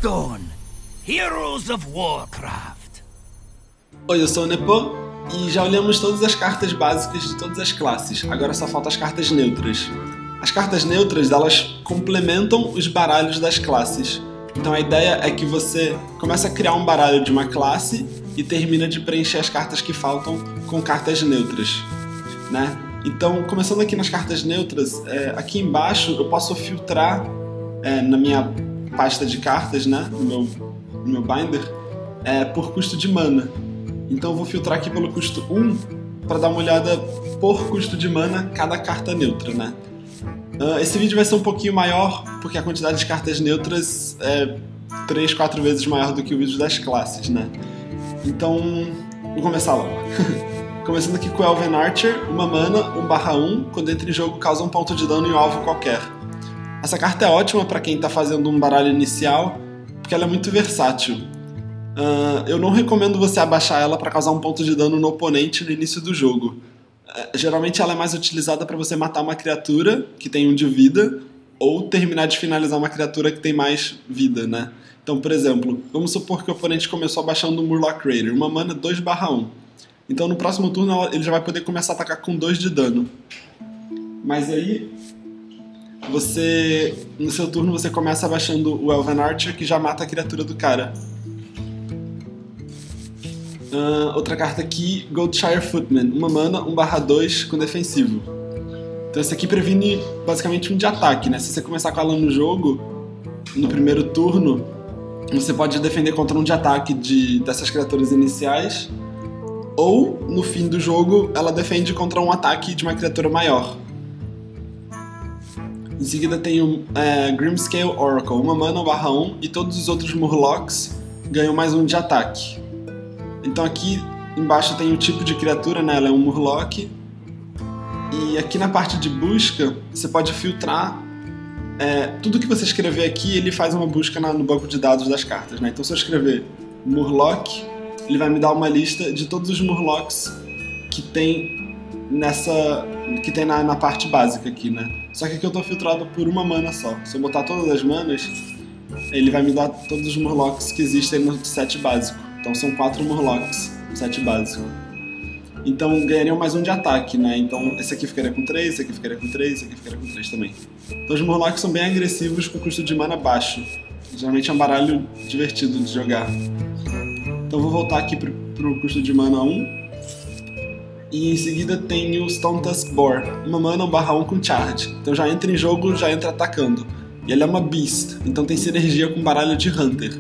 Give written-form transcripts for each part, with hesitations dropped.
Argon, Heroes of Warcraft. Oi, eu sou o Nepo e já olhamos todas as cartas básicas de todas as classes. Agora só faltam as cartas neutras. As cartas neutras, elas complementam os baralhos das classes. Então a ideia é que você começa a criar um baralho de uma classe e termina de preencher as cartas que faltam com cartas neutras, né? Então, começando aqui nas cartas neutras, aqui embaixo eu posso filtrar na minha pasta de cartas, né, no meu binder, por custo de mana. Então eu vou filtrar aqui pelo custo 1 para dar uma olhada por custo de mana cada carta neutra, né? Esse vídeo vai ser um pouquinho maior porque a quantidade de cartas neutras é 3, 4 vezes maior do que o vídeo das classes, né? Então, vou começar logo. Começando aqui com o Elven Archer, uma mana, 1/1, quando entra em jogo causa um ponto de dano em um alvo qualquer. Essa carta é ótima para quem está fazendo um baralho inicial, porque ela é muito versátil. Eu não recomendo você abaixar ela para causar um ponto de dano no oponente no início do jogo. Geralmente ela é mais utilizada para você matar uma criatura que tem 1 de vida, ou terminar de finalizar uma criatura que tem mais vida, né? Então, por exemplo, vamos supor que o oponente começou abaixando um Murloc Raider, uma mana 2/1. Então no próximo turno ele já vai poder começar a atacar com 2 de dano. Mas aí, no seu turno você começa abaixando o Elven Archer, que já mata a criatura do cara. Outra carta aqui, Goldshire Footman, uma mana, 1/2 com defensivo. Então esse aqui previne basicamente um de ataque, né? Se você começar com ela no jogo, no primeiro turno, você pode defender contra um de ataque dessas criaturas iniciais, ou no fim do jogo ela defende contra um ataque de uma criatura maior. Em seguida tem o Grimscale Oracle, uma mana, 1/1, e todos os outros Murlocs ganham mais 1 de ataque. Então aqui embaixo tem o tipo de criatura, né? Ela é um Murloc. E aqui na parte de busca, você pode filtrar tudo que você escrever aqui, ele faz uma busca no banco de dados das cartas, né? Então se eu escrever Murloc, ele vai me dar uma lista de todos os Murlocs que tem na parte básica aqui, né? Só que aqui eu tô filtrado por uma mana só. Se eu botar todas as manas, ele vai me dar todos os Murlocs que existem no set básico. Então são 4 Murlocs no set básico. Então ganhariam mais 1 de ataque, né? Então esse aqui ficaria com 3, esse aqui ficaria com 3, esse aqui ficaria com 3 também. Então os Murlocs são bem agressivos com custo de mana baixo. Geralmente é um baralho divertido de jogar. Então vou voltar aqui pro custo de mana 1. E em seguida tem o Stone Tusk Boar, uma mana, 1/1 com charge. Então já entra em jogo, já entra atacando. E ele é uma beast, então tem sinergia com baralho de Hunter.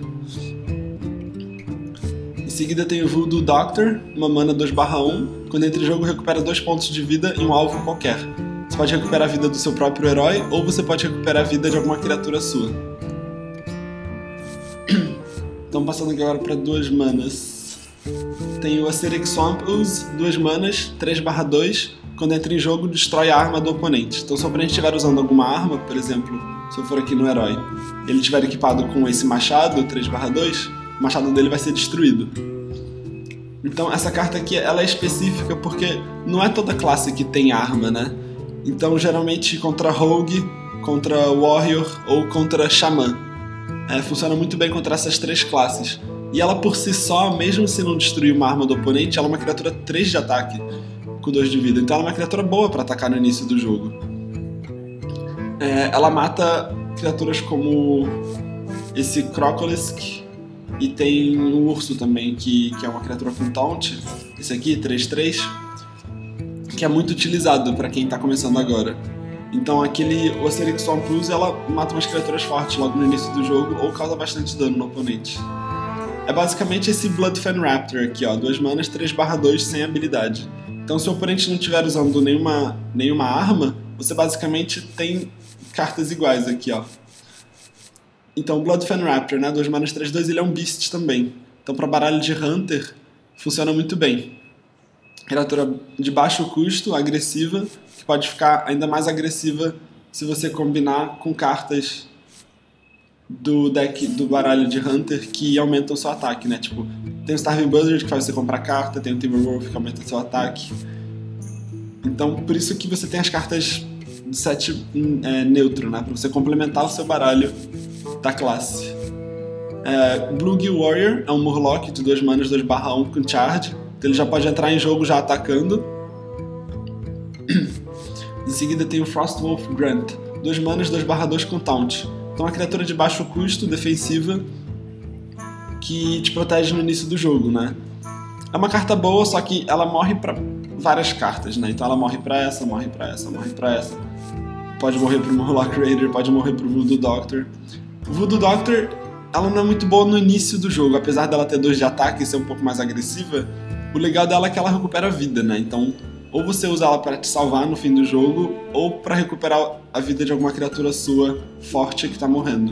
Em seguida tem o Voodoo Doctor, uma mana 2/1. Quando entra em jogo recupera 2 pontos de vida em um alvo qualquer. Você pode recuperar a vida do seu próprio herói, ou você pode recuperar a vida de alguma criatura sua. Então passando aqui agora para 2 manas. Tem o Acidic Swamp Ooze, 2 manas, 3/2. Quando entra em jogo, destrói a arma do oponente. Então se o oponente estiver usando alguma arma, por exemplo, se eu for aqui no herói, ele estiver equipado com esse machado, 3/2, o machado dele vai ser destruído. Então essa carta aqui ela é específica porque não é toda classe que tem arma, né? Então geralmente contra Rogue, contra Warrior ou contra Xamã. Funciona muito bem contra essas 3 classes. E ela por si só, mesmo se não destruir uma arma do oponente, ela é uma criatura 3 de ataque, com 2 de vida. Então ela é uma criatura boa para atacar no início do jogo. Ela mata criaturas como esse Crocolisk, e tem o Urso também, que é uma criatura com taunt. Esse aqui, 3/3, que é muito utilizado para quem está começando agora. Então o Acidic Swamp Ooze, ela mata umas criaturas fortes logo no início do jogo, ou causa bastante dano no oponente. É basicamente esse Bloodfen Raptor aqui, ó, 2 manas, 3/2 sem habilidade. Então se o oponente não estiver usando nenhuma arma, você basicamente tem cartas iguais aqui, ó. Então o Bloodfen Raptor, né, 2 manas, 3/2, ele é um beast também. Então para baralho de Hunter, funciona muito bem. Criatura de baixo custo, agressiva, que pode ficar ainda mais agressiva se você combinar com cartas do deck do baralho de Hunter que aumentam o seu ataque, né? Tipo, tem o Starving Buzzard que faz você comprar carta, tem o Timberwolf que aumenta o seu ataque. Então, por isso que você tem as cartas do set neutro, né? Pra você complementar o seu baralho da classe. Bluegill Warrior é um Murloc de 2 manas, 2/1 com Charge. Então ele já pode entrar em jogo já atacando. Em seguida tem o Frostwolf Grunt, 2 manas, 2/2 com Taunt. Então é uma criatura de baixo custo, defensiva, que te protege no início do jogo, né? É uma carta boa, só que ela morre pra várias cartas, né? Então ela morre pra essa, morre pra essa, morre pra essa. Pode morrer pro Murloc Raider, pode morrer pro Voodoo Doctor. O Voodoo Doctor, ela não é muito boa no início do jogo, apesar dela ter 2 de ataque e ser um pouco mais agressiva. O legal dela é que ela recupera a vida, né? Então, ou você usa ela pra te salvar no fim do jogo, ou pra recuperar a vida de alguma criatura sua forte que tá morrendo.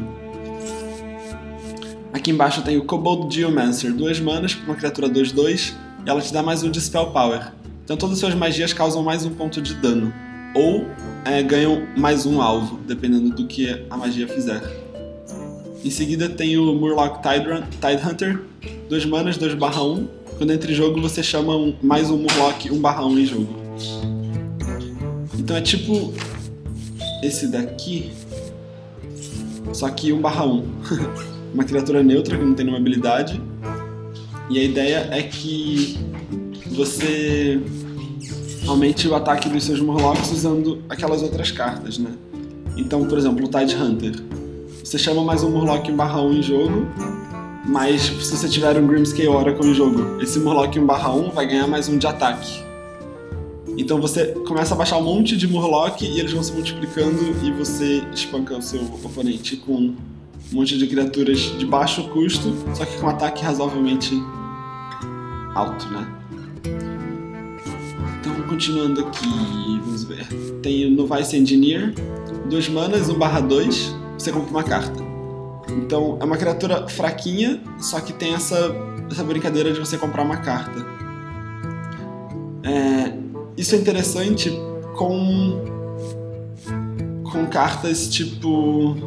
Aqui embaixo tem o Kobold Geomancer, 2 manas pra uma criatura 2/2, e ela te dá mais 1 de Spell Power. Então todas as suas magias causam mais 1 ponto de dano, ou ganham mais 1 alvo, dependendo do que a magia fizer. Em seguida tem o Murloc Tidehunter, 2 manas, 2/1. Quando entra em jogo você chama mais um Murloc 1/1 em jogo. Então é tipo esse daqui, só que 1/1. Uma criatura neutra que não tem nenhuma habilidade. E a ideia é que você aumente o ataque dos seus Murlocs usando aquelas outras cartas, né? Então, por exemplo, o Tidehunter. Você chama mais um Murloc 1/1 em jogo, mas se você tiver um Grimscale Oracle em jogo, esse Murloc 1/1 vai ganhar mais 1 de ataque. Então você começa a baixar um monte de Murloc e eles vão se multiplicando e você espanca o seu oponente com um monte de criaturas de baixo custo, só que com ataque razoavelmente alto, né? Então, continuando aqui, vamos ver. Tem o Novice Engineer, 2 manas, 1/2, você compra uma carta. Então, é uma criatura fraquinha, só que tem essa brincadeira de você comprar uma carta. Isso é interessante com cartas tipo...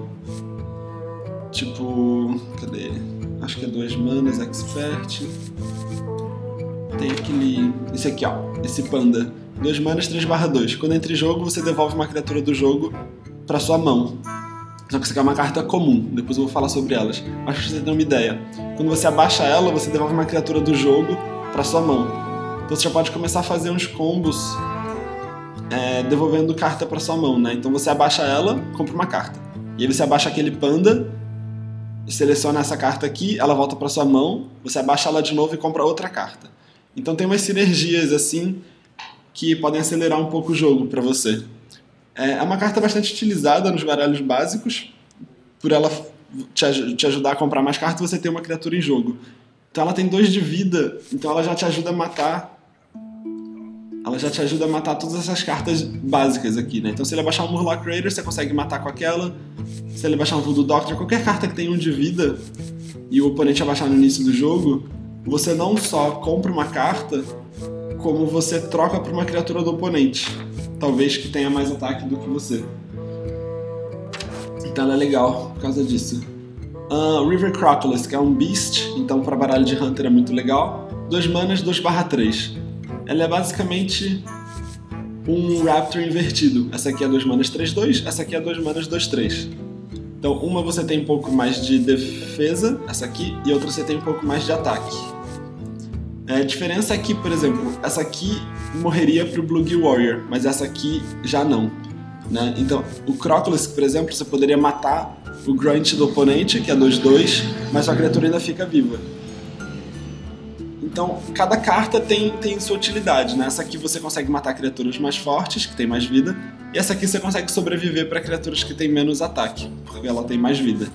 cadê? Acho que é 2 manas, Expert. Tem aquele... esse aqui, ó. Esse Panda. 2 manas, 3/2. Quando entra em jogo, você devolve uma criatura do jogo pra sua mão. Só que isso aqui é uma carta comum. Depois eu vou falar sobre elas. Mas pra você ter uma ideia. Quando você abaixa ela, você devolve uma criatura do jogo pra sua mão. Então você já pode começar a fazer uns combos devolvendo carta pra sua mão, né? Então você abaixa ela, compra uma carta. E aí você abaixa aquele Panda, seleciona essa carta aqui, ela volta pra sua mão, você abaixa ela de novo e compra outra carta. Então tem umas sinergias assim que podem acelerar um pouco o jogo pra você. É uma carta bastante utilizada nos baralhos básicos, por ela te ajudar a comprar mais cartas, você tem uma criatura em jogo. Então ela tem 2 de vida, então ela já te ajuda a matar. Ela já te ajuda a matar todas essas cartas básicas aqui, né? Então se ele baixar um Murloc Raider, você consegue matar com aquela. Se ele baixar um Voodoo Doctor, qualquer carta que tenha 1 de vida e o oponente abaixar no início do jogo, você não só compra uma carta, como você troca por uma criatura do oponente. Talvez que tenha mais ataque do que você. Então ela é legal por causa disso. River Crocodile, que é um Beast, então para baralho de Hunter é muito legal. 2 manas, 2/3. Ela é basicamente um Raptor invertido. Essa aqui é 2 manas 3/2, essa aqui é 2 manas 2/3. Então uma você tem um pouco mais de defesa, essa aqui, e outra você tem um pouco mais de ataque. A diferença é que, por exemplo, essa aqui morreria pro Bluegill Warrior, mas essa aqui já não, né? Então, o Crocodile, por exemplo, você poderia matar o Grunt do oponente, que é 2/2, mas a criatura ainda fica viva. Então, cada carta tem sua utilidade, né? Essa aqui você consegue matar criaturas mais fortes, que tem mais vida, e essa aqui você consegue sobreviver para criaturas que têm menos ataque, porque ela tem mais vida.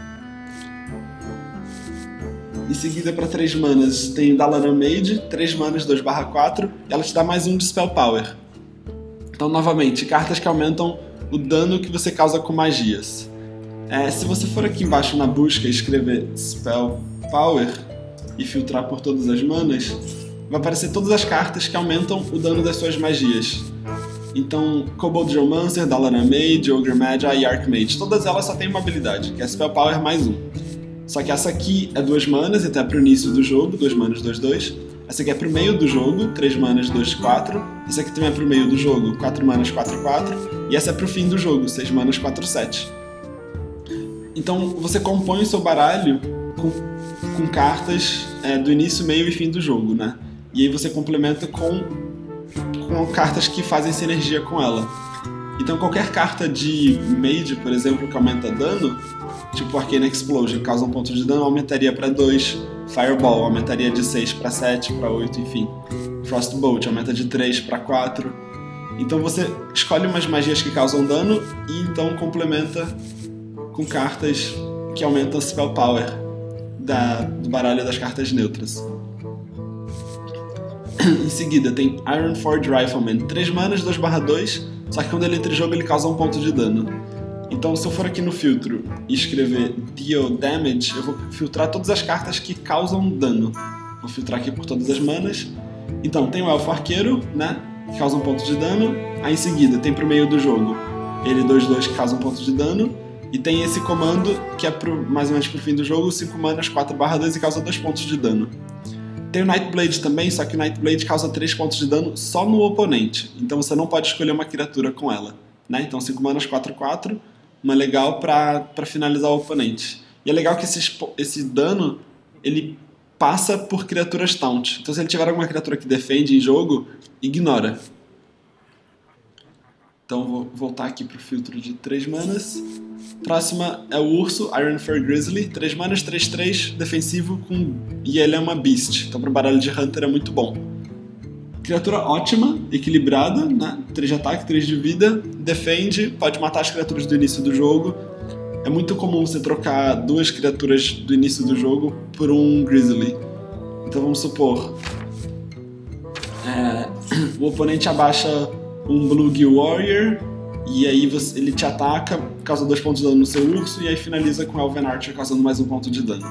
Em seguida, para 3 manas, tem Dalaran Mage, 3 manas, 2/4, e ela te dá mais 1 de Spell Power. Então, novamente, cartas que aumentam o dano que você causa com magias. Se você for aqui embaixo na busca e escrever Spell Power e filtrar por todas as manas, vai aparecer todas as cartas que aumentam o dano das suas magias. Então, Kobold Geomancer, Dalaran Mage, Ogre Magi e Archmage, todas elas só têm uma habilidade, que é Spell Power mais 1. Só que essa aqui é 2 manas, até pro início do jogo, 2 manas, 2/2. Essa aqui é pro meio do jogo, 3 manas, 2/4. Essa aqui também é pro meio do jogo, 4 manas, 4/4. E essa é pro fim do jogo, 6 manas, 4/7. Então você compõe o seu baralho com cartas do início, meio e fim do jogo, né? E aí você complementa com cartas que fazem sinergia com ela. Então qualquer carta de Mage, por exemplo, que aumenta dano, tipo Arcane Explosion, que causa um ponto de dano, aumentaria para 2. Fireball aumentaria de 6 para 7, para 8, enfim. Frostbolt aumenta de 3 para 4. Então você escolhe umas magias que causam dano e então complementa com cartas que aumentam a Spell Power do baralho das cartas neutras. Em seguida tem Ironforge Rifleman, 3 manas, 2/2, só que quando ele entra em jogo ele causa um ponto de dano. Então se eu for aqui no filtro e escrever Deal Damage, eu vou filtrar todas as cartas que causam dano. Vou filtrar aqui por todas as manas. Então tem o Elfo Arqueiro, né, que causa um ponto de dano. Aí em seguida tem pro meio do jogo ele 2/2 que causa um ponto de dano. E tem esse comando que é mais ou menos pro fim do jogo, 5 manas, 4/2 e causa 2 pontos de dano. Tem o Nightblade também, só que o Nightblade causa 3 pontos de dano só no oponente. Então você não pode escolher uma criatura com ela, né? Então 5 manas, 4/4, uma legal pra finalizar o oponente. E é legal que esse dano, ele passa por criaturas taunt. Então se ele tiver alguma criatura que defende em jogo, ignora. Então vou voltar aqui pro filtro de 3 manas. Próxima é o Urso, Ironfur Grizzly, 3 manas, 3/3, defensivo, e ele é uma Beast, então para baralho de Hunter é muito bom. Criatura ótima, equilibrada, né? 3 de ataque, 3 de vida, defende, pode matar as criaturas do início do jogo. É muito comum você trocar 2 criaturas do início do jogo por um Grizzly. Então vamos supor, o oponente abaixa um Bluegill Warrior, e aí ele te ataca, causa 2 pontos de dano no seu urso, e aí finaliza com Elven Archer causando mais 1 ponto de dano.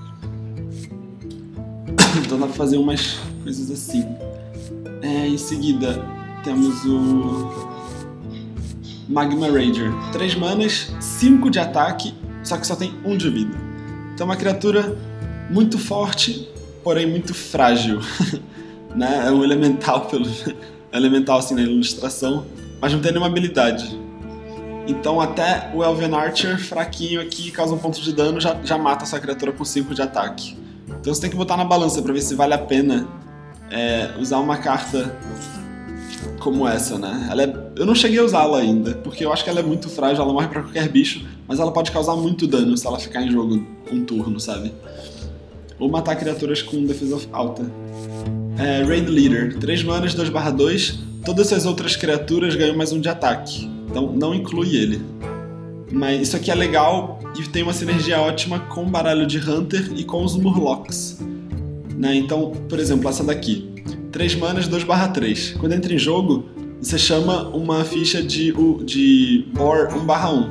Então dá pra fazer umas coisas assim. Em seguida temos o Magma Rager. 3 manas, 5 de ataque, só que só tem 1 de vida. Então é uma criatura muito forte, porém muito frágil. Né? É um elemental, elemental assim na ilustração, mas não tem nenhuma habilidade. Então até o Elven Archer fraquinho aqui, causa 1 ponto de dano, já mata essa criatura com 5 de ataque. Então você tem que botar na balança pra ver se vale a pena usar uma carta como essa, né? Eu não cheguei a usá-la ainda, porque eu acho que ela é muito frágil, ela morre pra qualquer bicho, mas ela pode causar muito dano se ela ficar em jogo um turno, sabe? Ou matar criaturas com defesa alta. Raid Leader, 3 manas, 2/2, todas as outras criaturas ganham mais 1 de ataque, então não inclui ele. Mas isso aqui é legal e tem uma sinergia ótima com o baralho de Hunter e com os Murlocs, né? Então, por exemplo, essa daqui, 3 manas, 2/3. Quando entra em jogo, você chama uma ficha de Boar 1/1.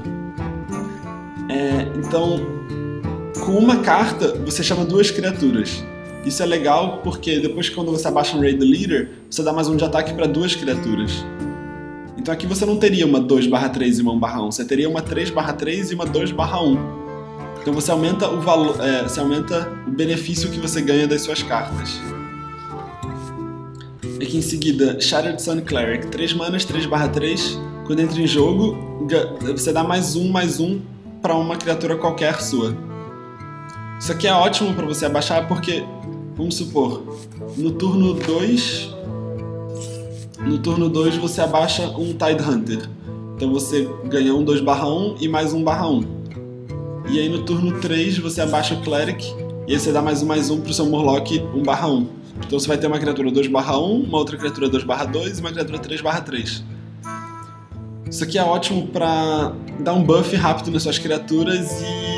Então, com uma carta, você chama 2 criaturas. Isso é legal porque depois quando você abaixa um Raid Leader, você dá mais 1 de ataque para 2 criaturas. Então aqui você não teria uma 2/3 e uma 1/1, você teria uma 3/3 e uma 2/1. Então você aumenta o valor, você aumenta o benefício que você ganha das suas cartas. Aqui em seguida, Shattered Sun Cleric, 3 manas, 3/3. Quando entra em jogo, você dá mais um para uma criatura qualquer sua. Isso aqui é ótimo para você abaixar porque, vamos supor, no turno 2 você abaixa um Tidehunter. Então você ganha um 2/1 e mais 1/1. E aí no turno 3 você abaixa o Cleric e aí você dá mais um pro seu Murloc 1/1. Então você vai ter uma criatura 2/1, uma outra criatura 2/2 e uma criatura 3/3. Isso aqui é ótimo pra dar um buff rápido nas suas criaturas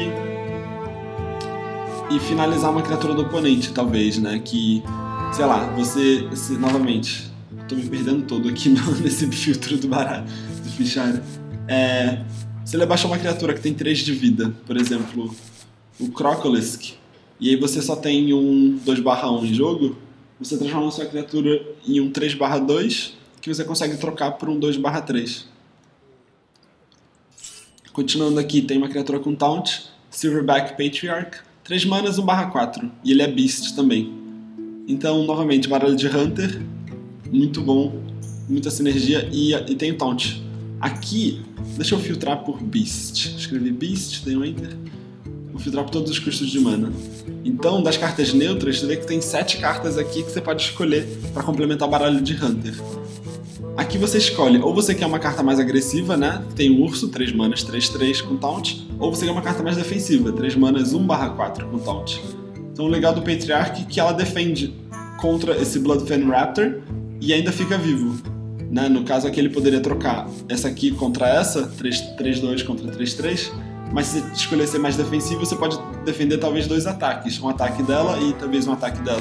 e finalizar uma criatura do oponente, talvez, né? Que, sei lá, novamente, tô me perdendo todo aqui nesse filtro do baralho, do fichário. Se ele abaixar uma criatura que tem 3 de vida, por exemplo, o Crocolisk, e aí você só tem um 2/1 em jogo, você transforma a sua criatura em um 3/2, que você consegue trocar por um 2/3. Continuando aqui, tem uma criatura com Taunt, Silverback Patriarch, 3 manas, 1/4, e ele é Beast também. Então, novamente, baralho de Hunter, muito bom, muita sinergia, e tem o Taunt. Aqui, deixa eu filtrar por Beast. Escrevi Beast, dei um Enter. Vou filtrar por todos os custos de mana. Então, das cartas neutras, você vê que tem 7 cartas aqui que você pode escolher para complementar o baralho de Hunter. Aqui você escolhe, ou você quer uma carta mais agressiva, né? Tem o Urso, 3 manas, 3/3 com Taunt, ou você quer uma carta mais defensiva, 3 manas, 1/4 com Taunt. Então o legal do Patriarch é que ela defende contra esse Bloodfen Raptor e ainda fica vivo. Né? No caso aqui ele poderia trocar essa aqui contra essa, 3/2 contra 3/3, mas se escolher ser mais defensivo, você pode defender talvez 2 ataques, um ataque dela e talvez um ataque dela.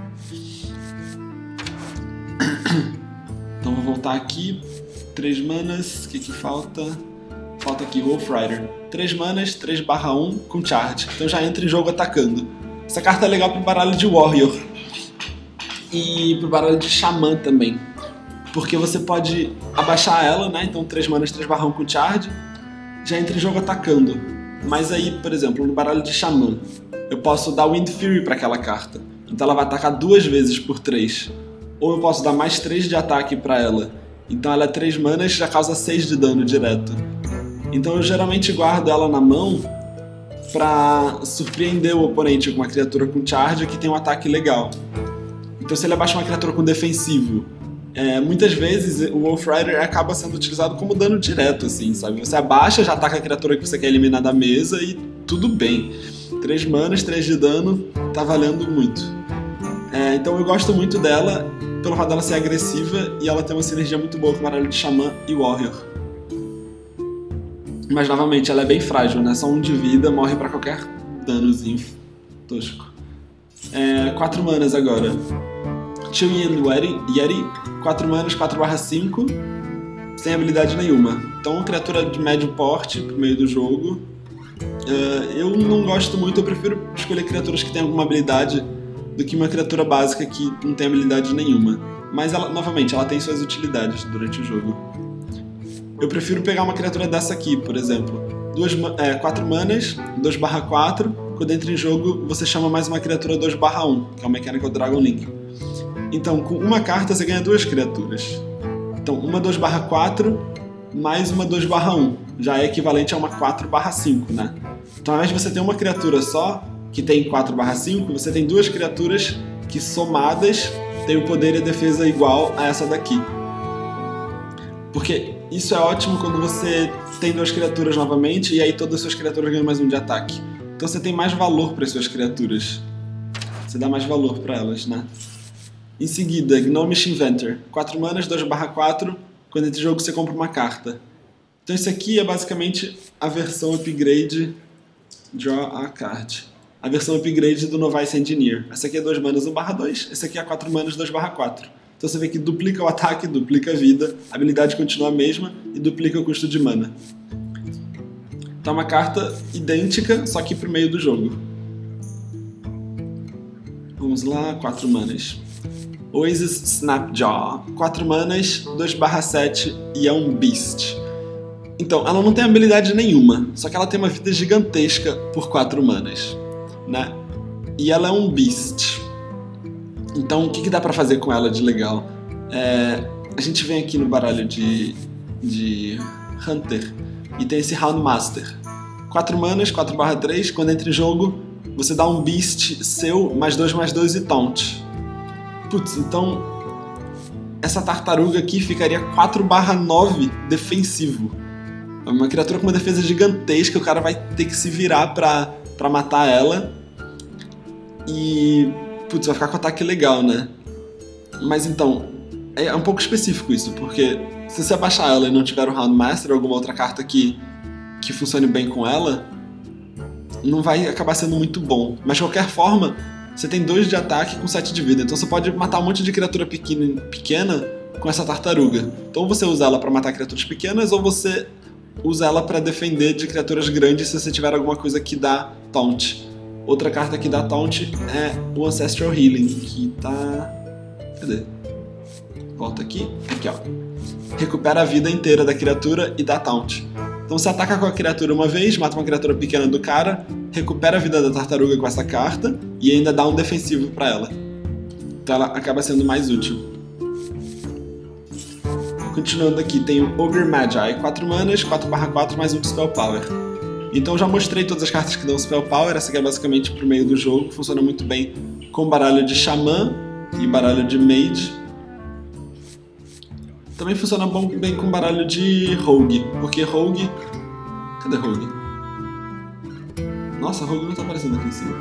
Então vou voltar aqui, 3 manas, o que falta? Falta aqui, Wolf Rider. 3 manas, 3/1 com Charge, então já entra em jogo atacando. Essa carta é legal pro baralho de Warrior e pro baralho de Xamã também, porque você pode abaixar ela, né? Então 3 manas, 3/1 com Charge, já entra em jogo atacando. Mas aí, por exemplo, no baralho de Xamã, eu posso dar Wind Fury para aquela carta, então ela vai atacar 2 vezes por 3. Ou eu posso dar mais 3 de ataque pra ela. Então ela é 3 manas e já causa 6 de dano direto. Então eu geralmente guardo ela na mão pra surpreender o oponente com uma criatura com charge que tem um ataque legal. Então se ele abaixa uma criatura com defensivo, muitas vezes o Wolf Rider acaba sendo utilizado como dano direto, assim, sabe? Você abaixa, já ataca a criatura que você quer eliminar da mesa e tudo bem. 3 manas, 3 de dano, tá valendo muito. Então eu gosto muito dela, pelo fato dela ser agressiva e ela tem uma sinergia muito boa com o baralho de Xamã e Warrior. Mas novamente, ela é bem frágil, né? Só 1 de vida, morre pra qualquer danozinho tosco. 4 manas agora. Two-Yin Yeti, 4 manas, 4/5, sem habilidade nenhuma. Então, criatura de médio porte pro meio do jogo. Eu não gosto muito, eu prefiro escolher criaturas que têm alguma habilidade do que uma criatura básica que não tem habilidade nenhuma. Mas, novamente, ela tem suas utilidades durante o jogo. Eu prefiro pegar uma criatura dessa aqui, por exemplo. 4 manas, 2/4. Quando entra em jogo, você chama mais uma criatura 2/1, que é o Mechanical Dragon Link. Então, com uma carta, você ganha 2 criaturas. Então, uma 2/4 mais uma 2/1. Já é equivalente a uma 4/5, né? Então, ao invés de você ter uma criatura só, que tem 4/5, você tem 2 criaturas que somadas têm o poder e a defesa igual a essa daqui. Porque isso é ótimo quando você tem 2 criaturas novamente e aí todas as suas criaturas ganham mais 1 de ataque. Então você tem mais valor para as suas criaturas. Você dá mais valor para elas, né? Em seguida, Gnomish Inventor. 4 manas, 2/4. Quando entra em jogo você compra uma carta. Então isso aqui é basicamente a versão upgrade Draw a Card. A versão upgrade do Novice Engineer. Essa aqui é 2 manas 1/2, essa aqui é 4 manas 2/4. Então você vê que duplica o ataque, duplica a vida, a habilidade continua a mesma e duplica o custo de mana. Então é uma carta idêntica, só que pro meio do jogo. Vamos lá, 4 manas. Oasis Snapjaw. 4 manas, 2/7 e é um Beast. Então, ela não tem habilidade nenhuma, só que ela tem uma vida gigantesca por 4 manas, né? E ela é um Beast. Então, o que dá pra fazer com ela de legal? A gente vem aqui no baralho de Hunter e tem esse Houndmaster. 4 manas, 4/3, quando entra em jogo, você dá um Beast seu, +2/2 e Taunt. Putz, então essa tartaruga aqui ficaria 4/9 defensivo. É uma criatura com uma defesa gigantesca, o cara vai ter que se virar pra matar ela. E putz, vai ficar com ataque legal, né? Mas então, é um pouco específico isso, porque se você abaixar ela e não tiver o Houndmaster ou alguma outra carta que funcione bem com ela, não vai acabar sendo muito bom. Mas de qualquer forma, você tem 2 de ataque com 7 de vida, então você pode matar um monte de criatura pequena com essa tartaruga. Então ou você usa ela pra matar criaturas pequenas, ou você usa ela pra defender de criaturas grandes se você tiver alguma coisa que dá Taunt. Outra carta que dá Taunt é o Ancestral Healing, que tá... Cadê? Volta aqui. Aqui, ó. Recupera a vida inteira da criatura e dá Taunt. Então você ataca com a criatura uma vez, mata uma criatura pequena do cara, recupera a vida da tartaruga com essa carta e ainda dá um defensivo pra ela. Então ela acaba sendo mais útil. Continuando aqui, tem o Ogre Magi. 4 manas, 4/4 mais 1 de Spell Power. Então já mostrei todas as cartas que dão Spell Power, essa aqui é basicamente pro meio do jogo, funciona muito bem com baralho de Xamã e baralho de Mage. Também funciona bem com baralho de Rogue, porque Rogue... Cadê Rogue? Nossa, Rogue não tá aparecendo aqui em cima.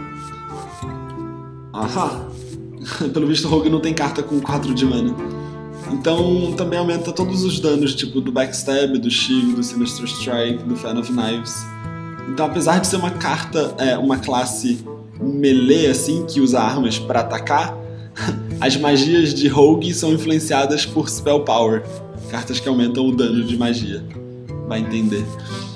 Ahá! Pelo visto, Rogue não tem carta com 4 de mana. Então também aumenta todos os danos, tipo do Backstab, do Shield, do Sinister Strike, do Fan of Knives. Então apesar de ser uma carta, uma classe melee assim, que usa armas para atacar, as magias de Rogue são influenciadas por Spell Power, cartas que aumentam o dano de magia. Vai entender.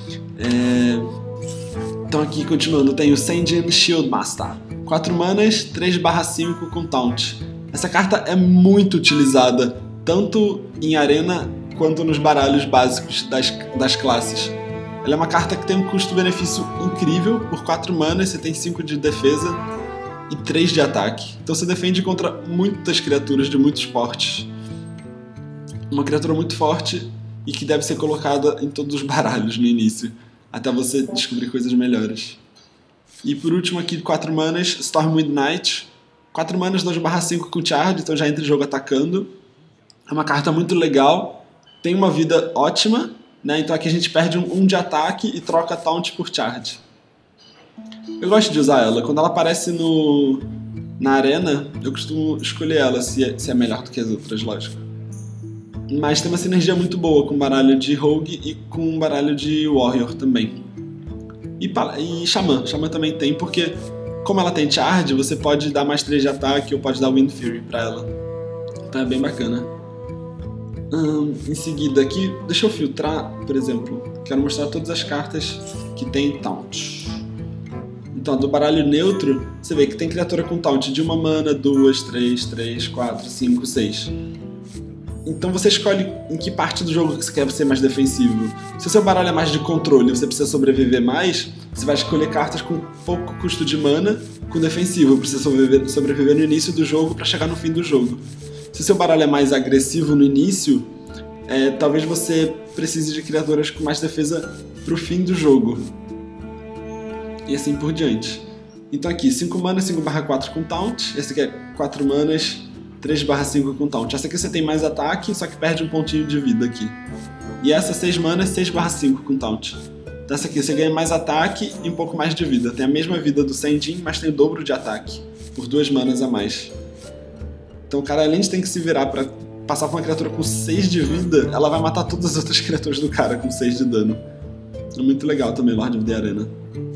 Então aqui, continuando, tem o Sanjian Shieldmaster. 4 manas, 3/5 com Taunt. Essa carta é muito utilizada, tanto em arena quanto nos baralhos básicos das classes. Ela é uma carta que tem um custo-benefício incrível. Por 4 manas você tem 5 de defesa e 3 de ataque. Então você defende contra muitas criaturas de muitos portes. Uma criatura muito forte e que deve ser colocada em todos os baralhos no início, até você descobrir coisas melhores. E por último aqui, 4 manas, Stormwind Knight. 4 manas, 2/5 com Charge, então já entra em jogo atacando. É uma carta muito legal, tem uma vida ótima, né? Então aqui a gente perde um de ataque e troca Taunt por Charge. Eu gosto de usar ela, quando ela aparece na arena, eu costumo escolher ela se é melhor do que as outras, lógico. Mas tem uma sinergia muito boa com baralho de Rogue e com baralho de Warrior também. E Xamã também tem, porque como ela tem Charge, você pode dar mais 3 de ataque ou pode dar Wind Fury pra ela. Então é bem bacana. Em seguida aqui, deixa eu filtrar, por exemplo. Quero mostrar todas as cartas que tem Taunt. Então, do baralho neutro, você vê que tem criatura com Taunt de 1 mana, 2, 3, 4, 5, 6. Então você escolhe em que parte do jogo que você quer ser mais defensivo. Se o seu baralho é mais de controle e você precisa sobreviver mais, você vai escolher cartas com pouco custo de mana com defensivo, precisa sobreviver no início do jogo para chegar no fim do jogo. Se o seu baralho é mais agressivo no início, talvez você precise de criaturas com mais defesa pro fim do jogo. E assim por diante. Então aqui, 5 manas, 5/4 com Taunt. Esse aqui é 4 manas, 3/5 com Taunt. Essa aqui você tem mais ataque, só que perde um pontinho de vida aqui. E essa 6 manas, 6/5 com Taunt. Então essa aqui você ganha mais ataque e um pouco mais de vida. Tem a mesma vida do Sanjian, mas tem o dobro de ataque, por 2 manas a mais. Então o cara, além de ter que se virar pra passar por uma criatura com 6 de vida, ela vai matar todas as outras criaturas do cara com 6 de dano. É muito legal também, Lord of the Arena.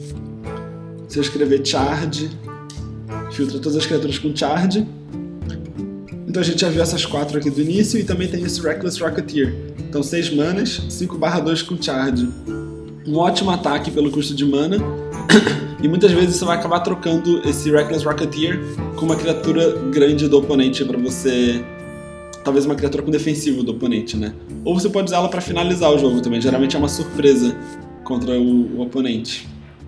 Se eu escrever Charge, filtra todas as criaturas com Charge. Então a gente já viu essas 4 aqui do início e também tem esse Reckless Rocketeer. Então 6 manas, 5/2 com Charge. Um ótimo ataque pelo custo de mana. E muitas vezes você vai acabar trocando esse Reckless Rocketeer com uma criatura grande do oponente pra você... Talvez uma criatura com defensivo do oponente, né? Ou você pode usar ela pra finalizar o jogo também. Geralmente é uma surpresa contra o oponente.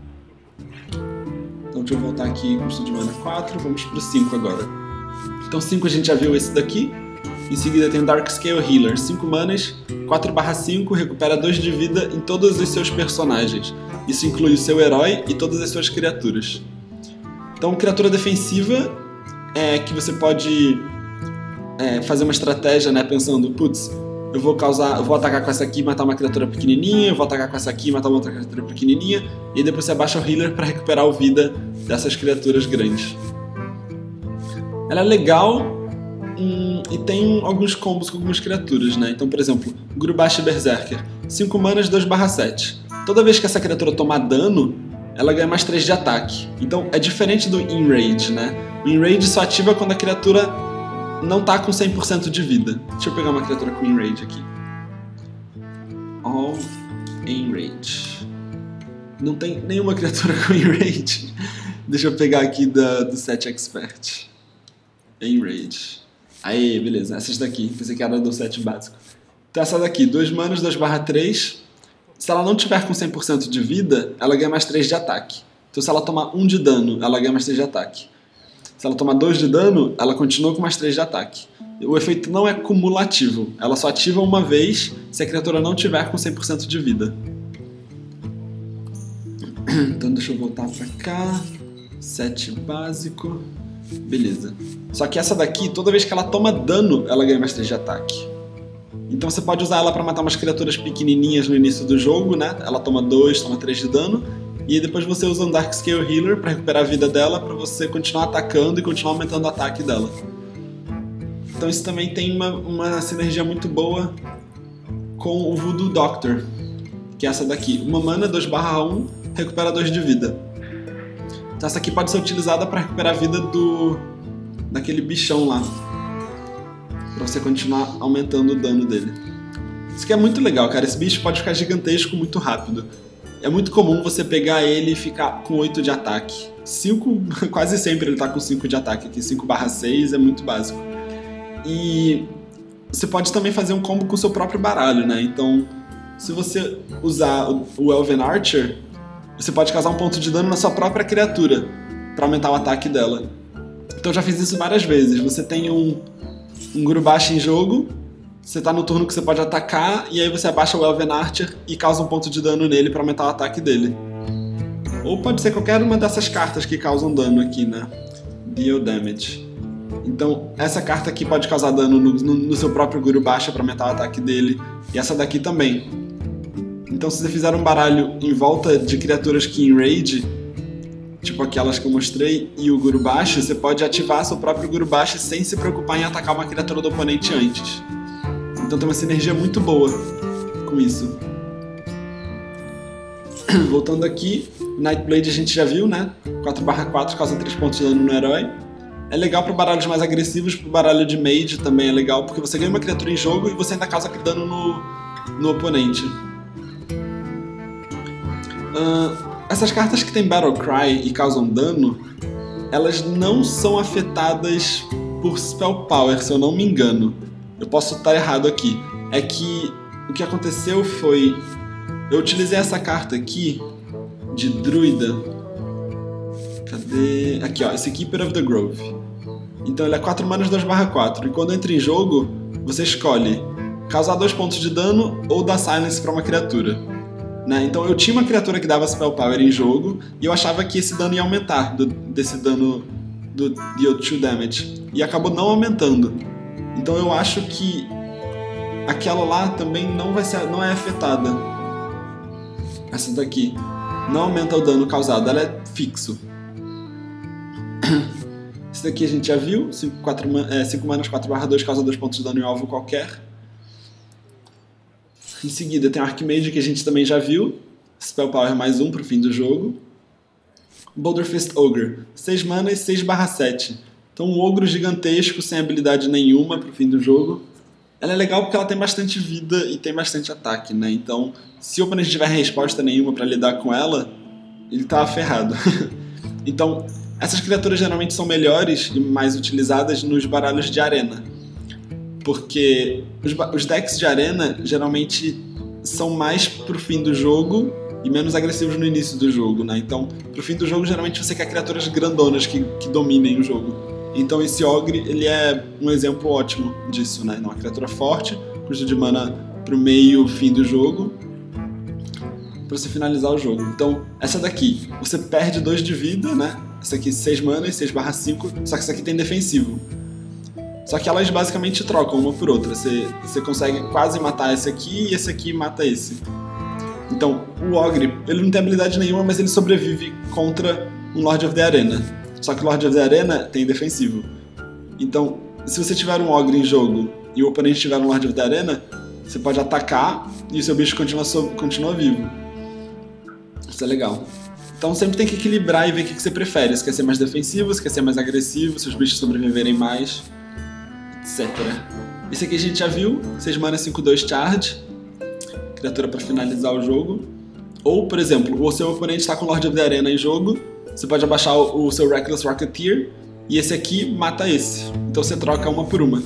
Então deixa eu voltar aqui, custo de mana 4, vamos pro 5 agora. Então 5 a gente já viu esse daqui. Em seguida tem o Darkscale Healer, 5 manas, 4/5, recupera 2 de vida em todos os seus personagens. Isso inclui o seu herói e todas as suas criaturas. Então criatura defensiva é que você pode fazer uma estratégia, né, pensando, putz, eu vou atacar com essa aqui e matar uma criatura pequenininha, eu vou atacar com essa aqui e matar uma outra criatura pequenininha, e depois você abaixa o Healer para recuperar a vida dessas criaturas grandes. Ela é legal e tem alguns combos com algumas criaturas, né? Então, por exemplo, Gurubashi Berserker, 5 manas, 2/7. Toda vez que essa criatura tomar dano, ela ganha mais 3 de ataque. Então é diferente do Enrage, né? O Enrage só ativa quando a criatura não tá com 100% de vida. Deixa eu pegar uma criatura com Enrage aqui. All Enrage. Não tem nenhuma criatura com Enrage. Deixa eu pegar aqui do set Expert. Enrage. Aí, beleza. Essas daqui. Pensei que era do set básico. Então essa daqui, 2 manas, 2/3. Se ela não tiver com 100% de vida, ela ganha mais 3 de ataque. Então se ela tomar 1 de dano, ela ganha mais 3 de ataque. Se ela tomar 2 de dano, ela continua com mais 3 de ataque. O efeito não é cumulativo. Ela só ativa uma vez se a criatura não tiver com 100% de vida. Então deixa eu voltar pra cá. 7 básico. Beleza. Só que essa daqui, toda vez que ela toma dano, ela ganha mais 3 de ataque. Então você pode usar ela pra matar umas criaturas pequenininhas no início do jogo, né? Ela toma 2, toma 3 de dano. E depois você usa um Darkscale Healer pra recuperar a vida dela, pra você continuar atacando e continuar aumentando o ataque dela. Então isso também tem uma sinergia muito boa com o Voodoo Doctor, que é essa daqui. Uma mana, 2/1, recupera 2 de vida. Então essa aqui pode ser utilizada para recuperar a vida daquele bichão lá, para você continuar aumentando o dano dele. Isso aqui é muito legal, cara. Esse bicho pode ficar gigantesco muito rápido. É muito comum você pegar ele e ficar com 8 de ataque. 5, quase sempre ele tá com 5 de ataque aqui. 5/6 é muito básico. E você pode também fazer um combo com o seu próprio baralho, né? Então, se você usar o Elven Archer, você pode causar um ponto de dano na sua própria criatura para aumentar o ataque dela. Então eu já fiz isso várias vezes. Você tem um Gurubashi em jogo, você tá no turno que você pode atacar, e aí você abaixa o Elven Archer e causa um ponto de dano nele para aumentar o ataque dele. Ou pode ser qualquer uma dessas cartas que causam dano aqui, né? Deal Damage. Então essa carta aqui pode causar dano no seu próprio Gurubashi para aumentar o ataque dele, e essa daqui também. Então se você fizer um baralho em volta de criaturas que enrage, tipo aquelas que eu mostrei, e o Gurubashi, você pode ativar seu próprio Gurubashi sem se preocupar em atacar uma criatura do oponente antes. Então tem uma sinergia muito boa com isso. Voltando aqui, Nightblade a gente já viu, né? 4/4 causa 3 pontos de dano no herói. É legal para baralhos mais agressivos, pro baralho de Mage também é legal, porque você ganha uma criatura em jogo e você ainda causa dano no oponente. Essas cartas que tem Battle Cry e causam dano, elas não são afetadas por Spell Power, se eu não me engano. Eu posso estar errado aqui. É que o que aconteceu foi... Eu utilizei essa carta aqui, de Druida. Cadê? Aqui, ó, esse Keeper of the Grove. Então ele é 4 manas 2/4. E quando entra em jogo, você escolhe causar 2 pontos de dano ou dar Silence para uma criatura. Né? Então eu tinha uma criatura que dava Spell Power em jogo e eu achava que esse dano ia aumentar, desse dano do Deal 2 Damage. E acabou não aumentando. Então eu acho que aquela lá também não é afetada. Essa daqui não aumenta o dano causado, ela é fixo. Esse daqui a gente já viu, 5 manas 4/2 causa 2 pontos de dano em alvo qualquer. Em seguida tem o Archmage, que a gente também já viu. Spell Power mais 1 pro fim do jogo. Boulder Fist Ogre, 6 manas 6/7. Então um ogro gigantesco, sem habilidade nenhuma pro fim do jogo. Ela é legal porque ela tem bastante vida e tem bastante ataque, né? Então, se o oponente tiver resposta nenhuma pra lidar com ela, ele tá ferrado. Então, essas criaturas geralmente são melhores e mais utilizadas nos baralhos de arena. Porque os decks de arena geralmente são mais pro fim do jogo e menos agressivos no início do jogo, né? Então, pro fim do jogo, geralmente você quer criaturas grandonas que dominem o jogo. Então esse Ogre, ele é um exemplo ótimo disso, né? Uma criatura forte, custo de mana pro meio, fim do jogo, pra você finalizar o jogo. Então, essa daqui, você perde 2 de vida, né? Essa aqui 6 manas, 6/5, só que essa aqui tem defensivo. Só que elas basicamente trocam uma por outra. Você consegue quase matar esse aqui e esse aqui mata esse. Então, o Ogre, ele não tem habilidade nenhuma, mas ele sobrevive contra um Lord of the Arena. Só que o Lord of the Arena tem defensivo. Então, se você tiver um Ogre em jogo e o oponente tiver um Lord of the Arena, você pode atacar e o seu bicho continua vivo. Isso é legal. Então sempre tem que equilibrar e ver o que você prefere. Se quer ser mais defensivo, se quer ser mais agressivo, se os bichos sobreviverem mais, etc. Esse aqui a gente já viu, 6 mana 5/2 charge, criatura para finalizar o jogo. Ou, por exemplo, o seu oponente está com o Lord of the Arena em jogo, você pode abaixar o seu Reckless Rocketeer e esse aqui mata esse. Então você troca uma por uma.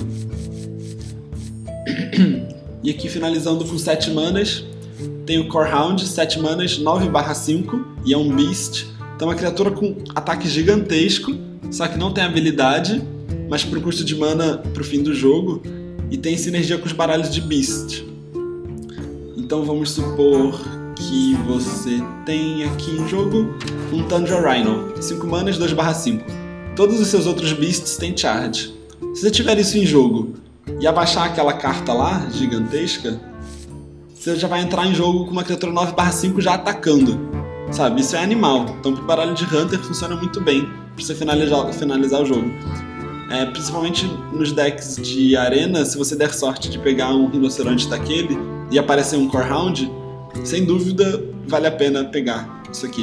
E aqui finalizando com 7 manas, tem o Core Hound, 7 manas, 9/5 e é um Beast. Então é uma criatura com ataque gigantesco, só que não tem habilidade, mas pro custo de mana pro fim do jogo, e tem sinergia com os baralhos de Beast. Então vamos supor que você tem aqui em jogo um Tundra Rhino, 5 manas, 2/5. Todos os seus outros beasts têm charge. Se você tiver isso em jogo e abaixar aquela carta lá, gigantesca, você já vai entrar em jogo com uma criatura 9/5 já atacando, sabe? Isso é animal. Então pro baralho de Hunter funciona muito bem pra você finalizar o jogo. Principalmente nos decks de arena, se você der sorte de pegar um rinoceronte daquele e aparecer um Core Hound, sem dúvida vale a pena pegar isso aqui.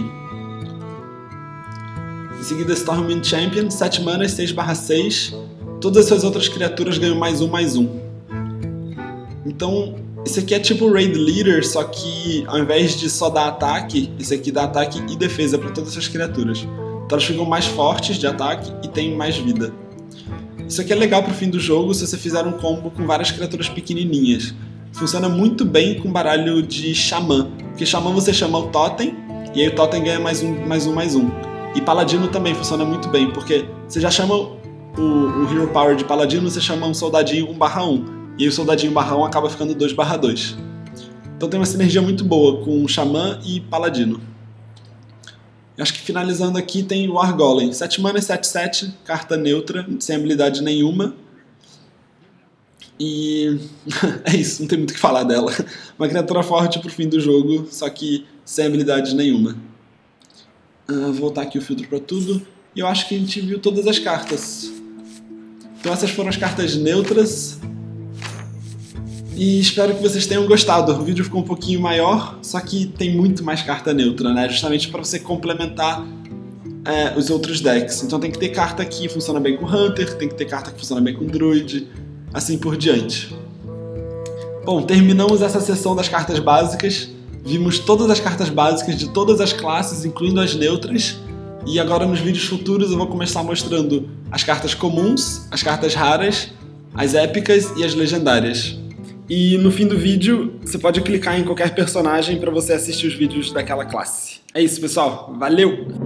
Em seguida, Stormwind Champion, 7 manas, 6/6. Todas as suas outras criaturas ganham +1/+1. Então, esse aqui é tipo Raid Leader, só que ao invés de só dar ataque, esse aqui dá ataque e defesa para todas essas criaturas. Então elas ficam mais fortes de ataque e têm mais vida. Isso aqui é legal pro fim do jogo se você fizer um combo com várias criaturas pequenininhas. Funciona muito bem com baralho de Xamã, porque Xamã você chama o Totem, e aí o Totem ganha +1/+1/+1. E Paladino também funciona muito bem, porque você já chama o Hero Power de Paladino, você chama um soldadinho 1/1, e aí o soldadinho 1/1 acaba ficando 2/2. Então tem uma sinergia muito boa com Xamã e Paladino. Eu acho que finalizando aqui tem o Argolem, 7 manas, 7/7, carta neutra, sem habilidade nenhuma. E é isso, não tem muito o que falar dela. Uma criatura forte pro fim do jogo, só que sem habilidade nenhuma. Vou voltar aqui o filtro para tudo. E eu acho que a gente viu todas as cartas. Então essas foram as cartas neutras. E espero que vocês tenham gostado. O vídeo ficou um pouquinho maior, só que tem muito mais carta neutra, né? Justamente para você complementar os outros decks. Então tem que ter carta que funciona bem com Hunter, tem que ter carta que funciona bem com Druid, assim por diante. Bom, terminamos essa sessão das cartas básicas. Vimos todas as cartas básicas de todas as classes, incluindo as neutras. E agora nos vídeos futuros eu vou começar mostrando as cartas comuns, as cartas raras, as épicas e as legendárias. E no fim do vídeo, você pode clicar em qualquer personagem para você assistir os vídeos daquela classe. É isso, pessoal. Valeu!